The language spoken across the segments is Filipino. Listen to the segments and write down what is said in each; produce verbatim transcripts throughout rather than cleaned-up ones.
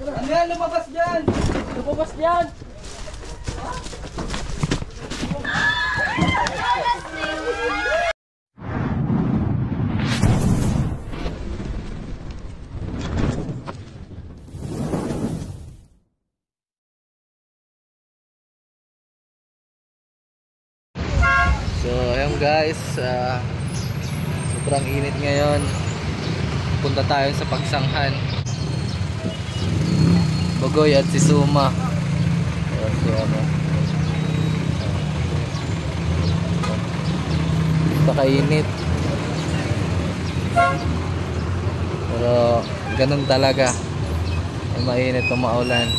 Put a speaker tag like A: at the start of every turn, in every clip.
A: Ano yan? Lumabas dyan! Lumabas dyan!
B: So ayun guys, uh, sobrang init ngayon. Punta tayo sa pagsanghan. Bogoy at si Suma. Ayan, so ano. Pakainit. Pero ganun talaga. Ay mainit o maulan.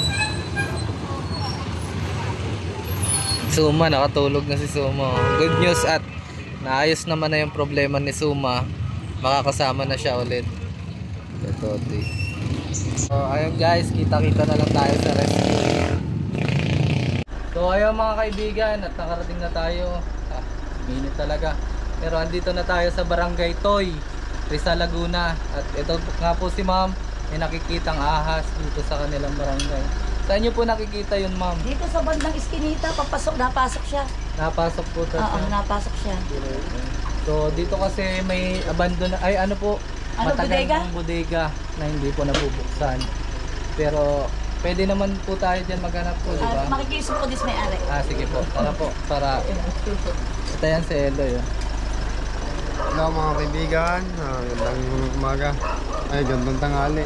B: Suma, nakatulog na si Suma. Good news at naayos naman na yung problema ni Suma. Makakasama na siya ulit. Ito, so ayun guys, kita-kita na lang tayo sa rescue. So ayun mga kaibigan, at nakarating na tayo. Ah, minute talaga. Pero andito na tayo sa Barangay Toy, Rizal, Laguna. At ito nga po si ma'am, may nakikitang ahas dito sa kanilang barangay. Saan nyo po nakikita yun, ma'am?
C: Dito sa bandang iskinita, papasok, napasok siya.
B: Napasok po ito.
C: Oo, napasok siya.
B: So dito kasi may abandon, ay ano po,
C: ano,
B: matagal
C: bodega?
B: ng bodega na hindi po nabubuksan. Pero pwede naman po tayo dyan maghanap po, di ba?
C: Uh, makikiusap ko dis may-ari.
B: Ah, sige po. Tara po, para ito yan si Eloy. Oh.
D: Hello mga kaibigan, ah, gandang umaga. Ay, gandang tanghali.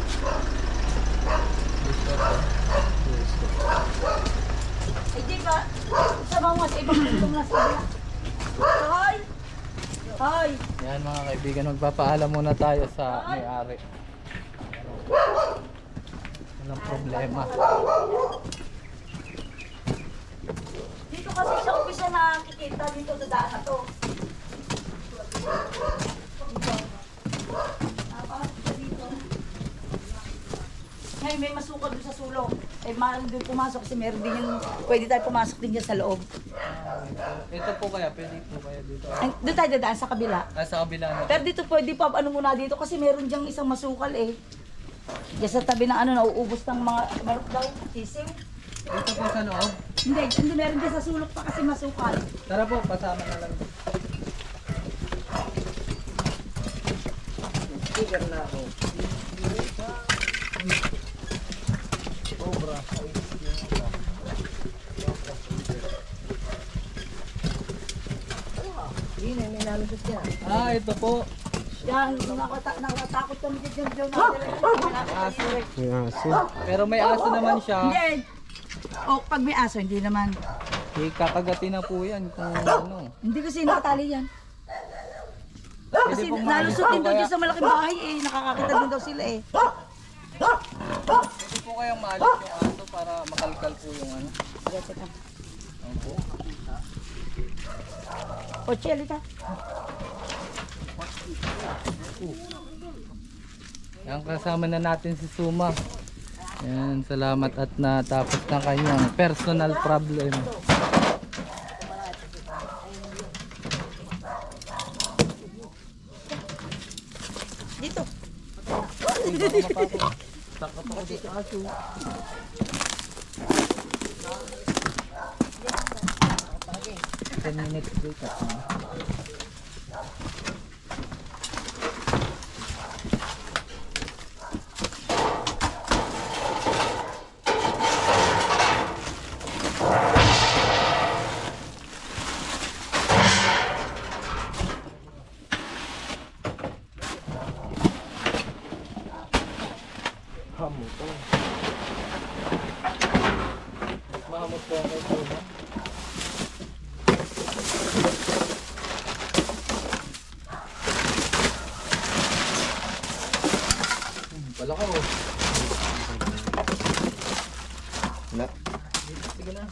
C: Hindi ba? Sa mga sa ibang tundong na sila. Hoy! Hoy!
B: Yan mga kaibigan, magpapaalam muna tayo sa may-ari. Walang problema.
C: Dito kasi sa umpisa na nakikita dito sa daan na to. Dito. Napasok siya dito. Ngayon may masukal doon sa sulong. Eh, maaari doon pumasok kasi meron din yung, pwede tayo pumasok din dyan sa loob.
B: Ito po kaya, pwede po kaya dito.
C: Ay, doon tayo dadaan sa kabila.
B: Ah, sa kabila na.
C: Pero dito pwede pa, ano muna dito, kasi meron diyang isang masukal eh. Diyan sa tabi ng ano, nauubos ng mga, meron daw, sisiw.
B: Dito po sa loob.
C: Hindi, hindi meron dyan sa sulok pa kasi masukal.
B: Tara po, pasama na lang. Sticker na ako. Cobra. Ah, ito po.
C: Yan, nakata nakatakot kami dyan dyan.
B: Aso.
D: May aso.
B: Pero may aso naman siya.
C: Hindi. O, pag may aso, hindi naman.
B: Ikakagatin na po yan kung ano.
C: Hindi kasi nakatali yan.
B: Pwede
C: Kasi
B: pong
C: nalusot din daw
B: kaya-
C: dyan sa malaking bahay eh. Nakakakita din daw sila eh.
B: Pwede po kayang maalis yung aso para makalkal po yung ano.
C: Sige, teka.
B: Ano po?
C: O, Chelita.
B: Yan, kasama na natin si Suma. Yan, salamat at natapos ng kanyang personal problem.
C: Dito.
B: Takot ako dito aso. ten minutes break at hamot po. Mahamot po ang Suma. Wala ka oh.
D: Wala.
B: Sige na.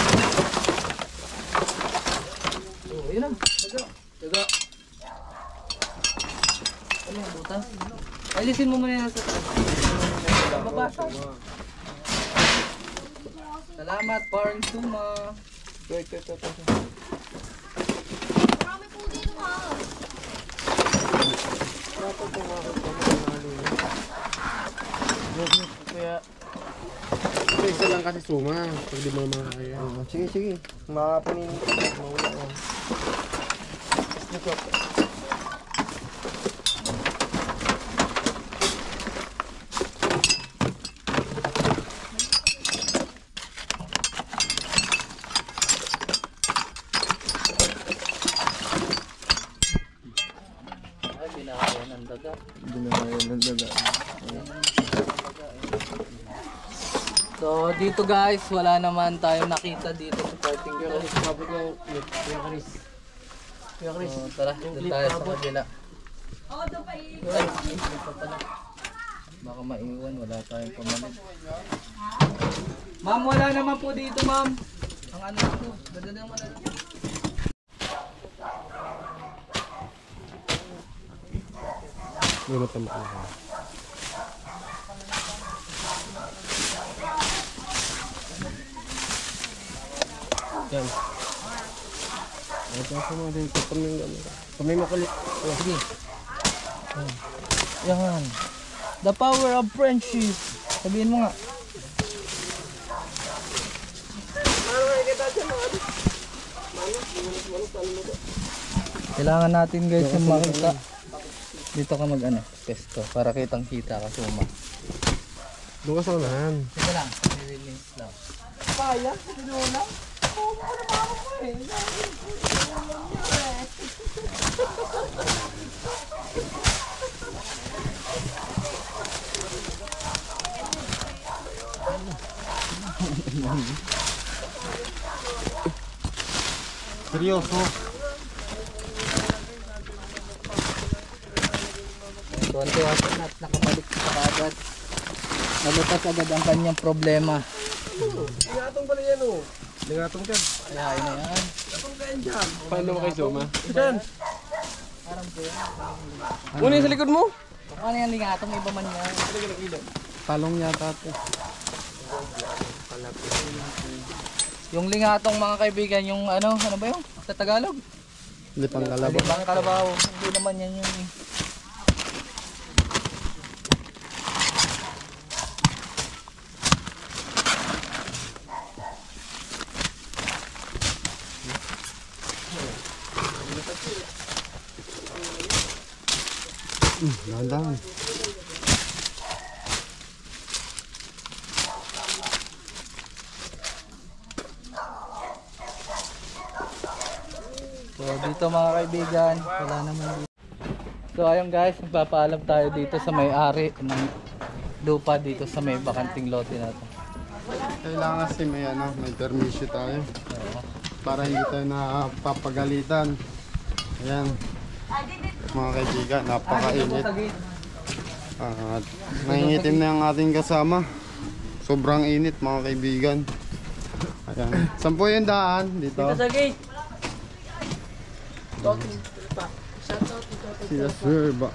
B: Oh, ayun na. Taga. Taga. Ano yung butas? Alisin mo muna yan sa taas. Babasa. Salamat, Parang Suma. Ito, ito, ito, ito.
C: Marami po dito ka.
D: Dapat pumakot ka mo ng alin.
B: Kaya
D: Isa lang kasi suma. Pag di mo naman kaya. Sige, sige. Makapunin. Mawala ko. Niko.
B: Ay, binakayan ng daga.
D: Binakayan ng daga.
B: So dito guys, wala naman tayong nakita dito sa parting
D: Kaya
B: to.
D: kasi sabi ko, Kuya Chris. Kuya Chris.
B: So, tara, doon tayo sa kabila.
C: Oo, doon pa i-
B: Ay, ito pala. Baka maiwan, wala tayong pamalit. Ma'am, wala naman po dito ma'am. Ang ano po, dadadang mo na lang.
D: Muna tama ka. Yan. Ito sa mga dito pa may gamit. Kung may makulit.
B: Oh, sige. Oh. Yan. The power of friendship. Sabihin mo nga. Kailangan natin guys yung makita. Dito ka mag ano, pesto para kitang kita ka suma.
D: Doon ka sa unahan.
B: Sige lang, nililinis lang.
C: Kaya, sinula. Oo, ano ba ako eh?
D: Seryoso.
B: Tuwan-tuwa siya at nakabalik sa agad. Nalutas agad ang kanyang problema.
D: Ligatong pala yan oh. Ligatong ka.
B: Kaya na yan.
D: Paano mo kay Soma? Yan.
B: Parang po yan.
D: Una yung sa likod mo.
B: Kung ano yan lingatong iba man yan.
D: Talong yata ito.
B: Yung lingatong mga kaibigan, yung ano, ano ba yung sa Tagalog?
D: Lipang kalabaw.
B: Libang kalabaw. Hindi naman yan yung
D: Hmm, dahan-dahan.
B: So dito mga kaibigan, wala naman dito. So ayun guys, magpapaalam tayo dito sa may-ari ng lupa dito sa may bakanting lote na to.
D: Kailangan kasi may ano, may permission tayo. Para hindi tayo napapagalitan. Ayan. Mga kaibigan, napakainit. At nangingitim na yung ating kasama. Sobrang init mga kaibigan. Ayan. Saan po yung daan? Dito.
A: Sa gate.
D: Sila sir ba?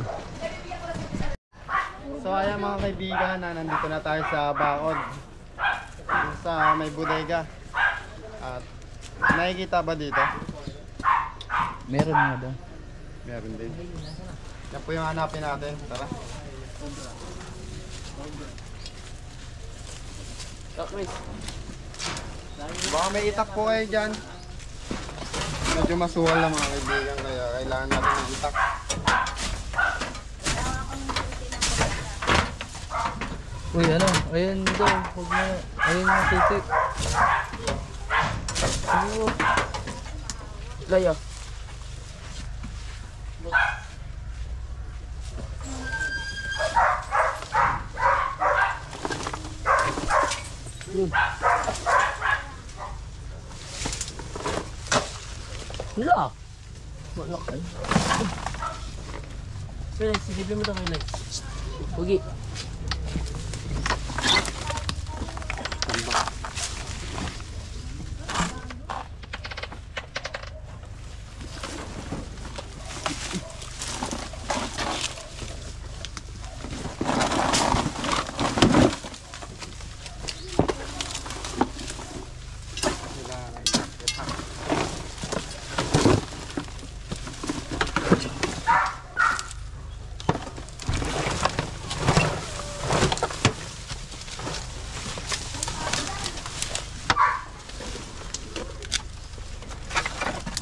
D: So ayan mga kaibigan, na nandito na tayo sa Baod. Sa may bodega. At nakikita ba dito?
B: Meron nga daw.
D: Meron din. Yan po yung hanapin natin. Tara. Baka may itak po kayo dyan. Medyo masuwal na mga kaibigan, kaya kailangan natin ng itak.
B: Uy ano, ayun daw, huwag mo, ayun yung titik. Oh.
A: Layo. Wala. Wala kayo. Pero silipin mo ito kayo lang. Hugi.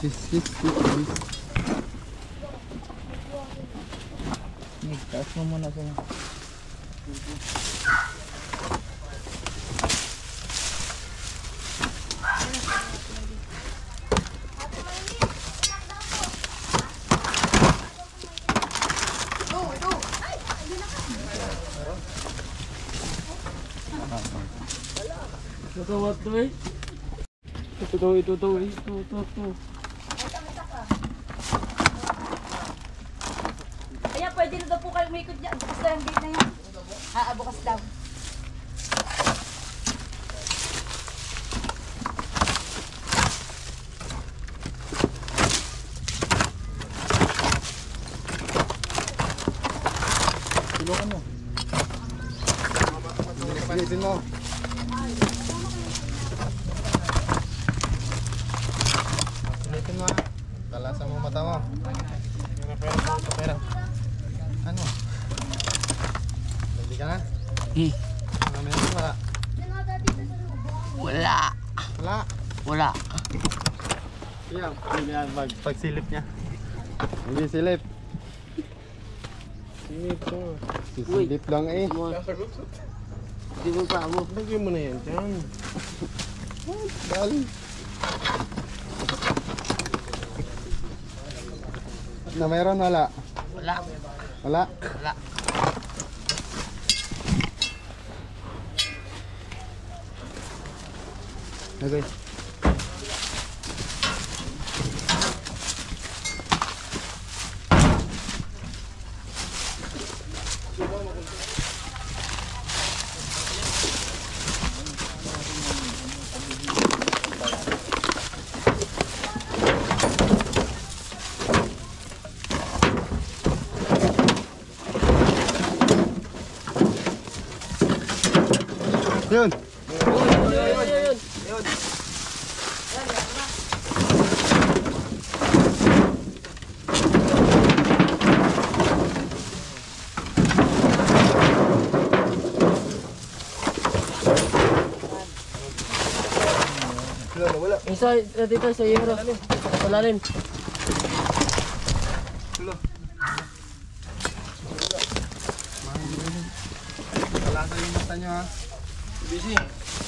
D: sis, sis, sis, sis.
B: Taas mo muna sila.
A: Ito, what to eh? Ito, ito, ito, ito, ito, ito, ito.
C: Kaya pwede na daw po kayo umikot dyan. Bukas daw yung gate na yan. Ah, ah, bukas daw.
B: Tulungan mo.
D: Panitin mo. Panitin mo ha. Talasan mo mata mo. Pera. Ano? Ready ka na?
A: Hmm.
D: Ano meron? Wala.
A: Wala.
D: Wala.
A: Wala.
D: Yan. Yan. Pag, pagsilip niya. Hindi silip.
A: Silip ko.
D: Sisilip lang eh.
A: Hindi mo pa mo.
D: Lagyan mo na yan dyan. Dali. Na meron wala?
A: Wala.
D: Wala?
A: Wala.
D: Okay. Yun.
A: Isa dito sa iyo. Palalim.
D: Talasan yung mata nyo ha.
A: Busy.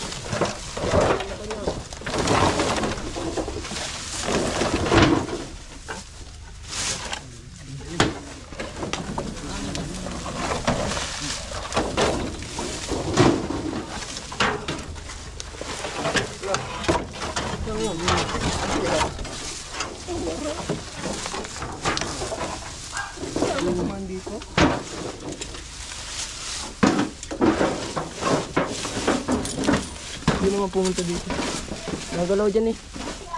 A: Hindi naman pumunta dito. Nagalaw dyan eh.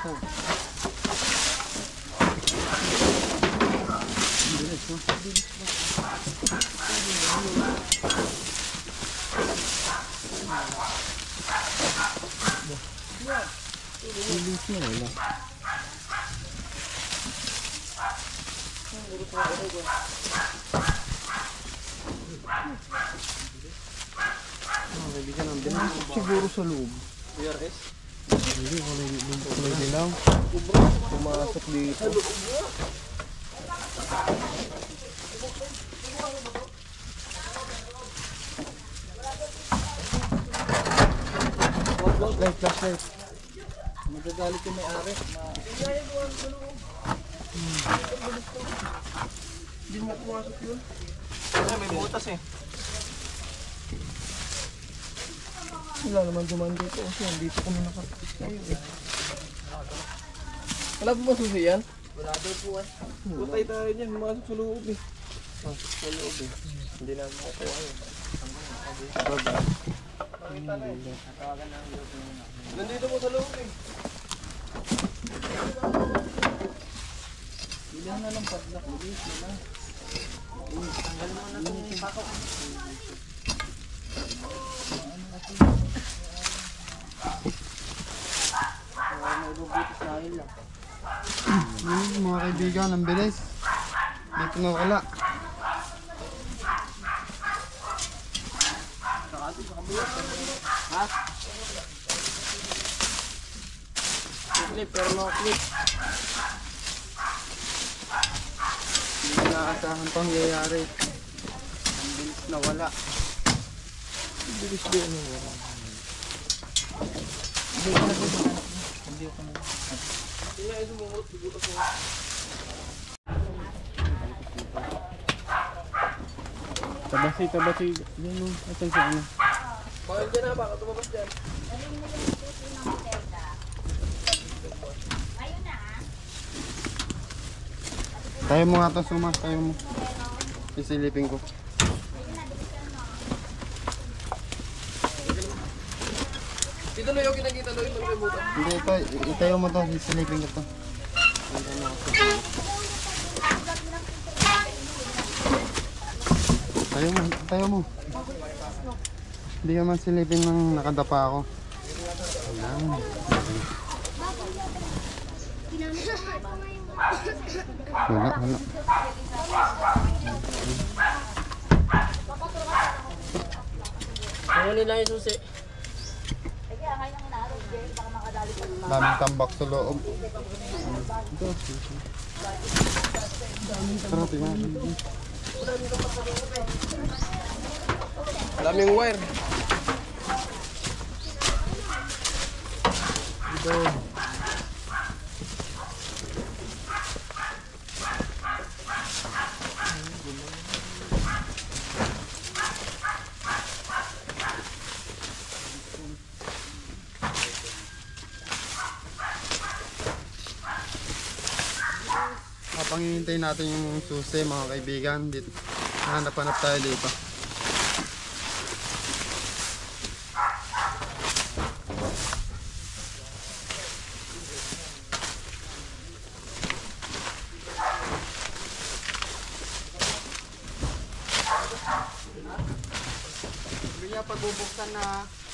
D: Siguro sa loob.
B: P R S?
D: Hindi, wala yung lang.
B: Pumasok dito.
D: Flashlight, flashlight.
B: Magagalit yung may-ari.
A: Hindi mo pumasok yun.
B: Ay, may butas eh.
A: Wala naman duman dito. Kasi dito kami nakapis kayo eh. Wala po ba susi yan? Wala daw po eh.
B: Putay tayo dyan. Pumasok sa loob eh. Pumasok sa loob eh. Hindi namin makuha yun. Nandito po sa loob eh. Bilang na lang padlock. Bilis na lang. Tanggal mo na itong pakaw.
D: Hmm, mga kaibigan, ang bilis. Dito na wala.
A: Clip, pero no clip.
D: Hindi inaasahan pangyayari. Ang bilis na wala.
A: Bilis din ano.
C: Hindi ko na po sa anak mo.
A: Hindi ko na.
D: Tabasi, tabasi. Yan o. Asan siya ano?
A: Bakit dyan na, baka tumabas dyan.
D: Tayo mo nga ito, Suma. Tayo mo. Isilipin ko.
A: Dito na yung kinakita doon, pag may buta.
D: Hindi, ito. Itayo mo ito. Isilipin ko ito. Tayo mo. Tayo mo. Hindi ka man silipin ng nakadapa ako. Ayan. Wala, wala.
A: Ano nila yung susi?
D: Daming tambak sa loob. Ito. Tara, tingnan.
A: Daming wire. Dito.
D: Pangihintay natin yung susi mga kaibigan. Dito. Hanap-hanap tayo dito. Sabi niya pag bubuksan na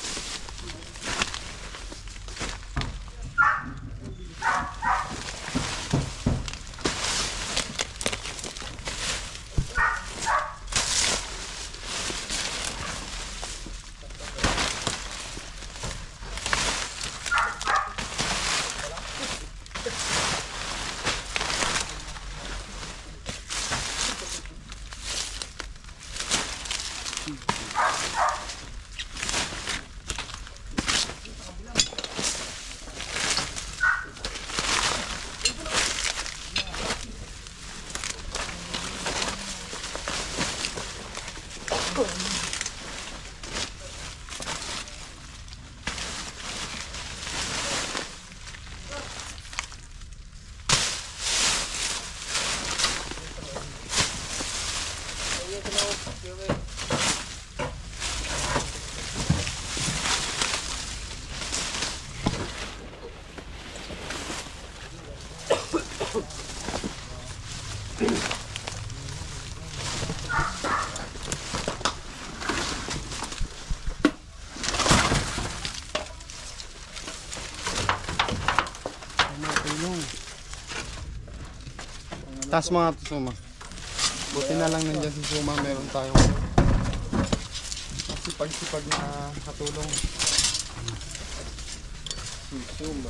D: taas mga to, Suma. Buti na lang nandiyan si Suma, meron tayong sipag-sipag na katulong. Si Suma.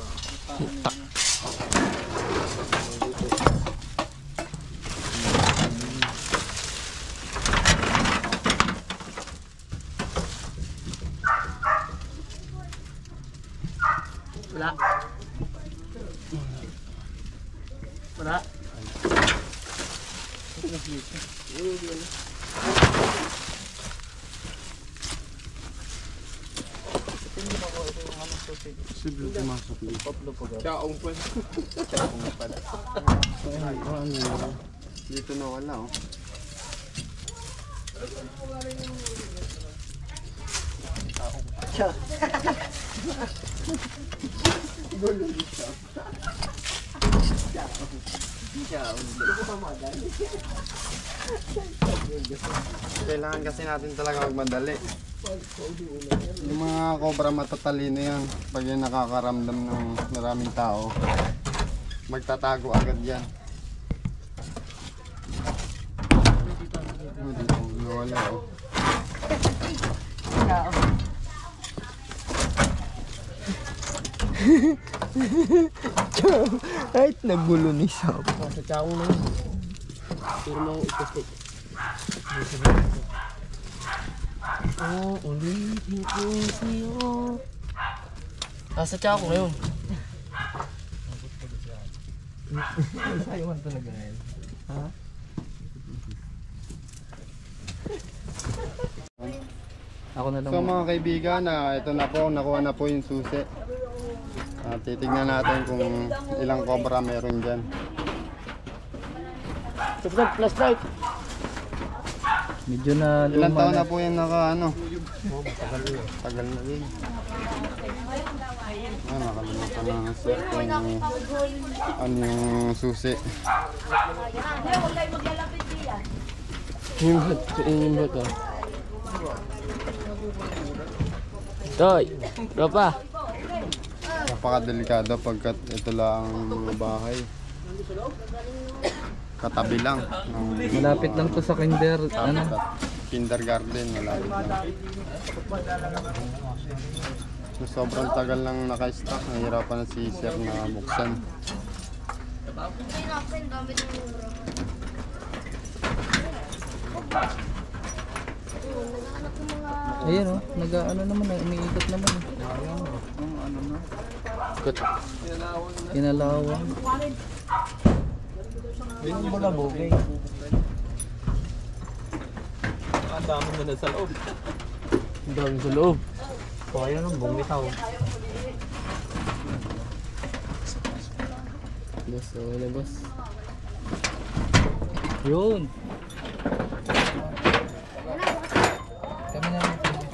A: Wala. Wala.
D: Posible pumasok dito.
A: Chaong po.
D: Ay, oh, ano yun? Dito na wala, oh. Kailangan kasi natin talaga magmadali. Yung mga cobra matatalino yan. Pag yan nakakaramdam ng maraming tao, magtatago agad yan. Oh, dito, nawala, oh.
A: Kahit nagulo ni Sam.
E: Sa tsaong na yun. Pero mo ipostate. Oh, ulitin ko sa'yo. Nasa tsaong na yun.
A: Sayuan talaga ngayon. Ha?
B: Ako na lang.
D: So mga kaibigan, na ito na po, nakuha na po yung susi. Ah, titignan natin kung ilang cobra meron dyan.
E: Subscribe, plus like.
B: Medyo na
D: Ilang
B: luma
D: taon
B: na.
D: na po yan naka ano? Tagal na din. Ah, nakalimutan na nga sir kung ano yung susi.
E: Yung bat, yung bat ah. Toy, tropa.
D: Napakadelikado pagkat ito lang ang bahay. Katabi lang. ng
B: Malapit lang to sa kinder. Ano?
D: kindergarten, malapit lang. So, sobrang tagal lang naka-stock. Nahihirapan na si sir na buksan.
B: Ayun oh, nag-ano naman, umiikot naman.
E: Ikot.
B: Kinalawang.
A: Yung mga bugay. Ang dami na nasa loob.
E: Ang dami sa loob.
A: Kaya nung bumitaw.
E: Boss, oh, wala boss.
B: Yun. Kami na lang.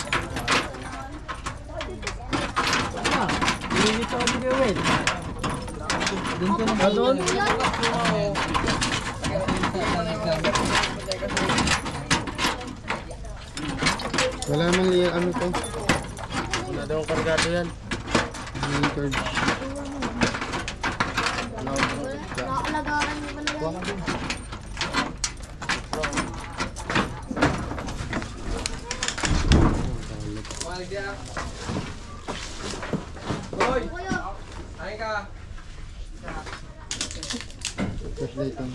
A: Hindi pa ako gawin.
B: Doon ko na
A: Doon?
D: Wala naman liyan ano to.
E: Wala daw kargado yan.
D: Record.
F: Nakalagaran mo ba na yan?
B: Hoy! Ay ka!
D: Flashlight lang.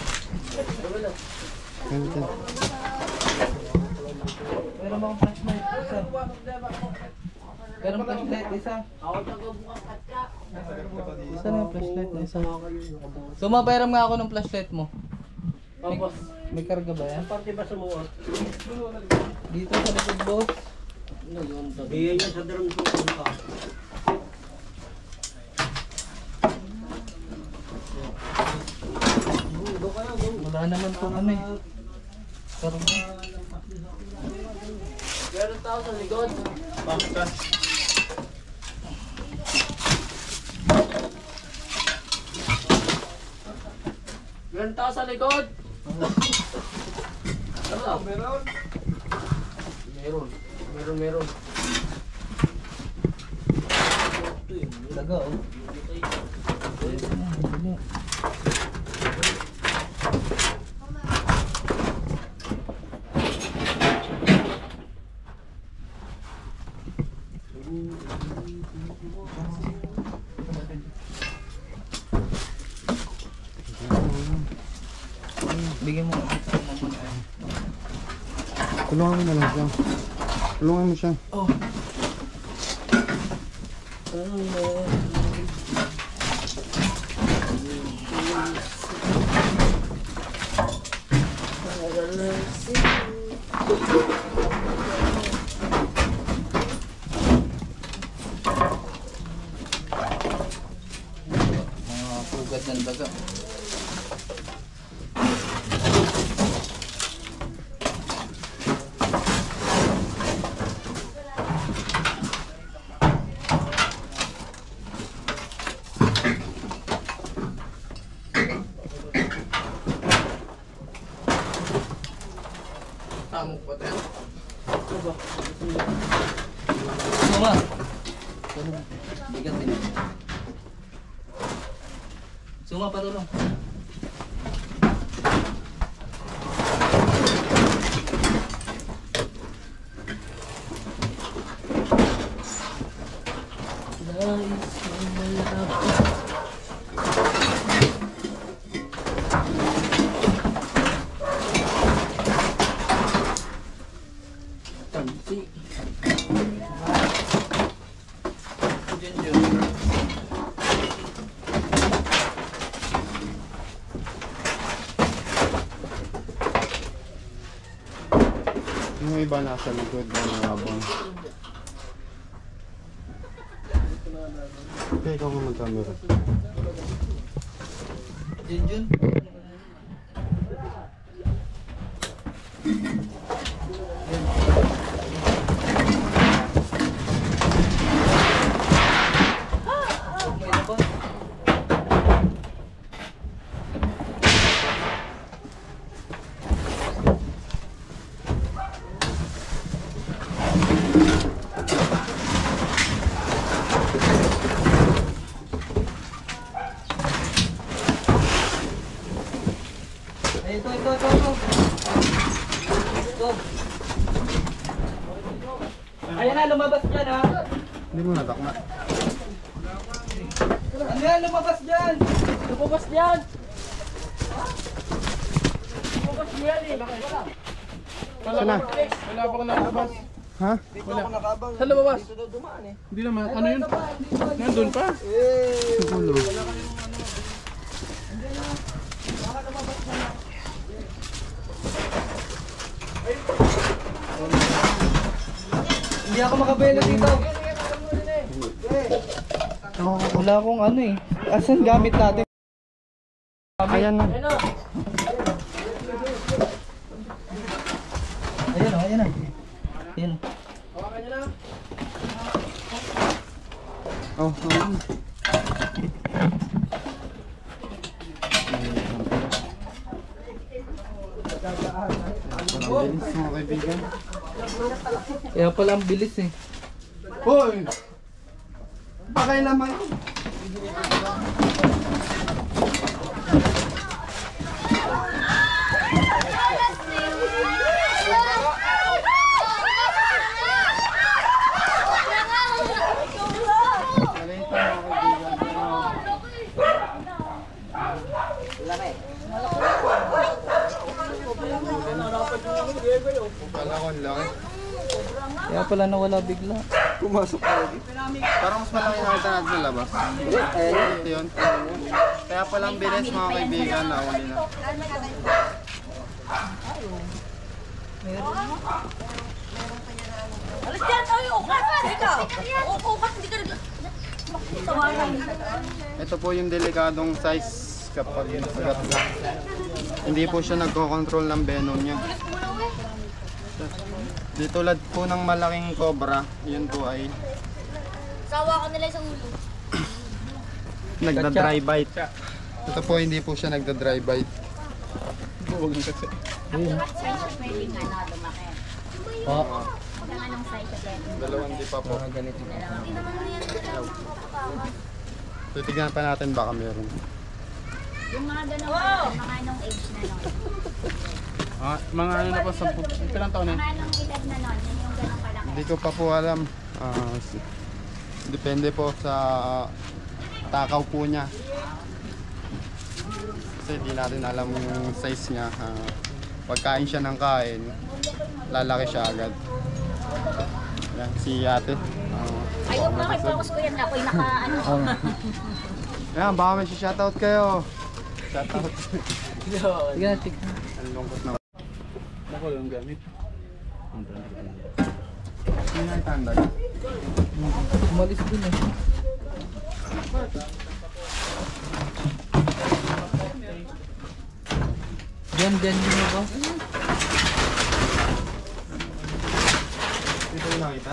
D: Ganito.
B: Meron bang flashlight? Isa. Meron flashlight? Isa. Isa na yung flashlight na isa. Sumapairam nga ako ng flashlight mo. May, may karga ba yan?
E: Parte ba sa mga?
B: Dito sa likod boss.
E: Iyan yan sa daron ko ka.
B: Wala naman po ano eh. Karga.
E: Meron tao sa likod. Meron tao sa likod. Ano? Meron? Meron. Meron, meron.
B: Daga oh. Bigyan mo.
D: Tulungan mo na lang siya. Tulungan mo siya.
B: Oh. Mga pugat ng daga. Tamok pa tayo. Suma. Bigat din. Suma pa tulong.
D: Yung iba nasa likod na nabang. Okay, ikaw mo mag-camera.
B: Junjun. Ay, ito, ito, ito, ito. Ito. Ayan na, lumabas dyan ha.
D: Hindi mo natakma.
B: Ano yan, lumabas dyan.
C: Lumabas diyan.
D: Saan na?
E: Wala pa ko nakalabas.
D: Ha?
E: Saan lumabas? Hindi naman. Ano yun? Nandun pa?
D: Siguro.
B: Hindi ako makabelo dito. Wala akong ano eh. Asan gamit natin?
D: Ayan na.
B: Ayan o, ayan na. Ayan o.
D: Oh, oh. Ang bilis mga kaibigan.
B: Kaya pala ang bilis eh.
D: Hoy! Pakailaman. Pala ko ang laki.
B: Kaya pala nawala bigla.
D: Pumasok ka lagi. Parang mas malaki nakita natin sa labas. Ito yun. Kaya palang bilis mga kaibigan na uli na.
C: Alas dyan, ay, ukat! Ikaw! Ukat, hindi ka nag...
D: Ito po yung delikadong size kapag nakagat na. Hindi po siya nagko-control ng venom niya. Di tulad po ng malaking cobra, yun po ay
F: Sawa ka nila sa ulo.
D: nagda-dry bite. Ito po hindi po siya nagda-dry bite.
E: Huwag na kasi.
F: Pwede nga na lumaki.
B: Oo.
F: Huwag nga nung size sa pwede.
D: Dalawang di pa po.
B: Mga ganito.
D: Titignan pa natin baka meron.
F: Yung mga ganun, mga anong age na nun.
E: Ah, mga ano na po, sampu. Ilang taon na yun?
F: Mga anong edad na nun, yun yung ganun kalaki.
D: Hindi ko pa po alam. Ah, s- depende po sa takaw po niya. Kasi di natin alam yung size niya. Ah, pagkain siya ng kain, lalaki siya agad. Yan, si ate. Ah,
F: Ayaw mo kay focus ko yan, ako'y naka ano.
D: yan, baka may shoutout kayo. Shoutout.
B: Sige na, tignan.
D: Ang lungkot na.
E: Ako yung gamit.
D: Hindi na itanda.
B: Umalis dun eh. Diyan, diyan yun ba?
D: Dito yung nakita?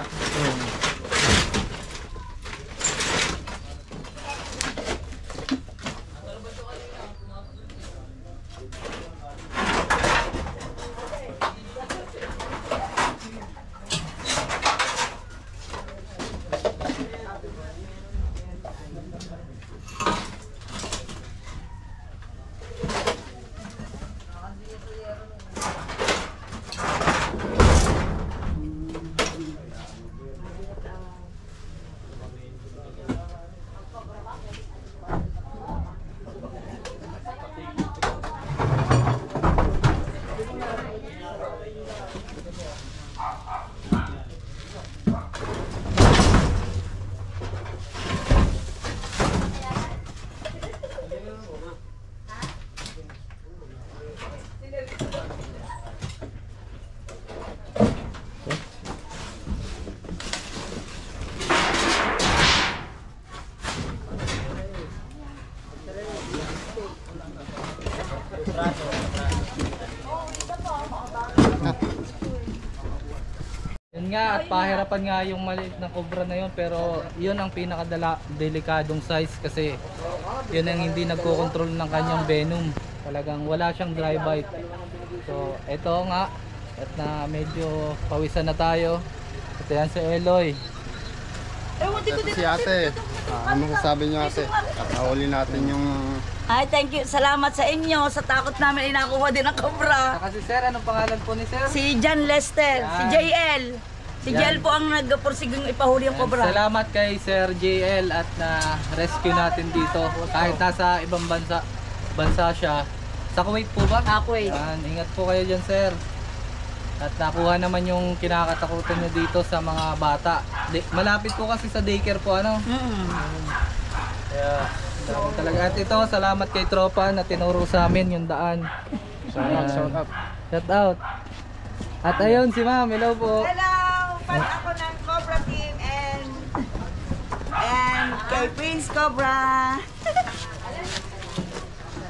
B: nga at pahirapan nga yung maliit na cobra na yun, pero yun ang pinaka-delikadong size kasi yun ang hindi nagko-control ng kanyang venom. Talagang wala siyang dry bite. So ito nga at na medyo pawisan na tayo. Ito yan si Eloy.
D: Ito si ate. Ah, ano masasabi niyo ate? Kakahuli natin yung...
C: Ay, thank you. Salamat sa inyo. Sa takot namin, inakuha din ang cobra.
B: Saka si Sir, anong pangalan po ni Sir?
C: Si John Lester, si
B: Yan.
C: J L. Si
B: Yan.
C: J L po ang nagpursigong ipahuli ang
B: Yan,
C: cobra.
B: salamat kay Sir J L at na rescue natin dito. Kahit nasa ibang bansa bansa siya. Sa Kuwait po ba?
C: Ako eh.
B: Yan, ingat po kayo dyan, Sir. At nakuha naman yung kinakatakutan nyo dito sa mga bata. Di- malapit po kasi sa daycare po, ano?
C: Mm.
B: Kaya, dami talaga. At ito, salamat kay Tropa na tinuro sa amin yung daan.
E: Shout out, shout out.
B: Shout out. At ayun si Ma'am, hello po.
G: Hello! Fan ako ng Cobra Team and and kay Prince Cobra.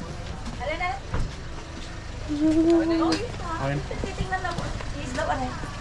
C: Titingnan lang po. Please daw, ano?